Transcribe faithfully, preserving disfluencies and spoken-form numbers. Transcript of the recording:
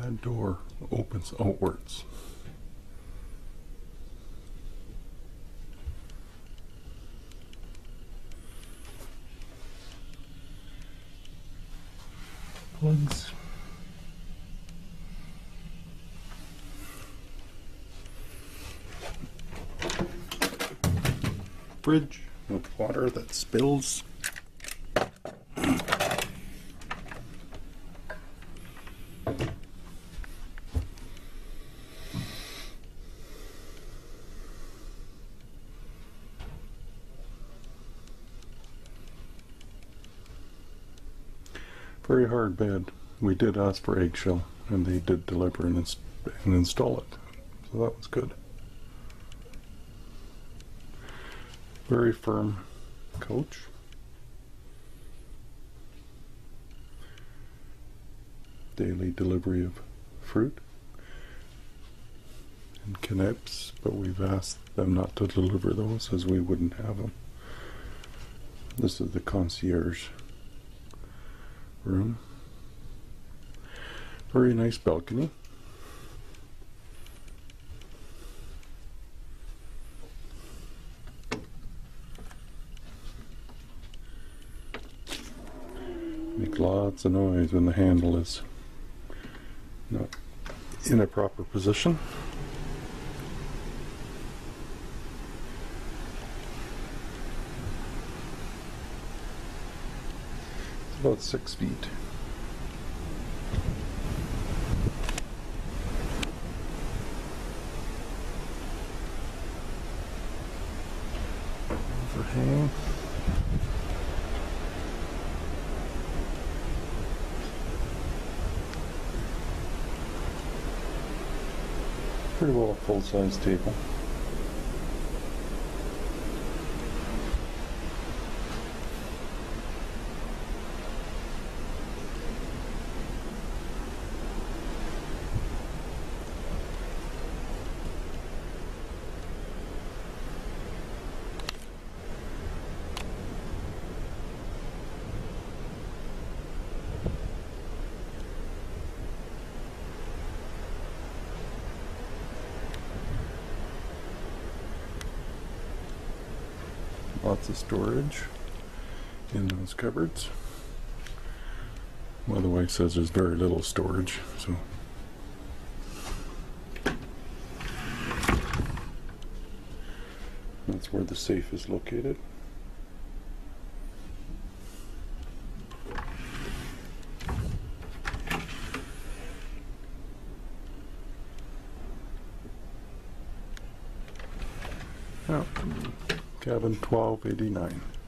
That door opens outwards. Plugs. Fridge with water that spills. Very hard bed. We did ask for eggshell, and they did deliver and, ins and install it, so that was good. Very firm couch. Daily delivery of fruit and canapes, but we've asked them not to deliver those as we wouldn't have them. This is the concierge room. Very nice balcony. Make lots of noise when the handle is not in a proper position. It's about six feet. Overhang. Pretty well a full-size table. Lots of storage in those cupboards. Well, the wife says there's very little storage, so. That's where the safe is located. Oh. Cabin twelve eighty-nine.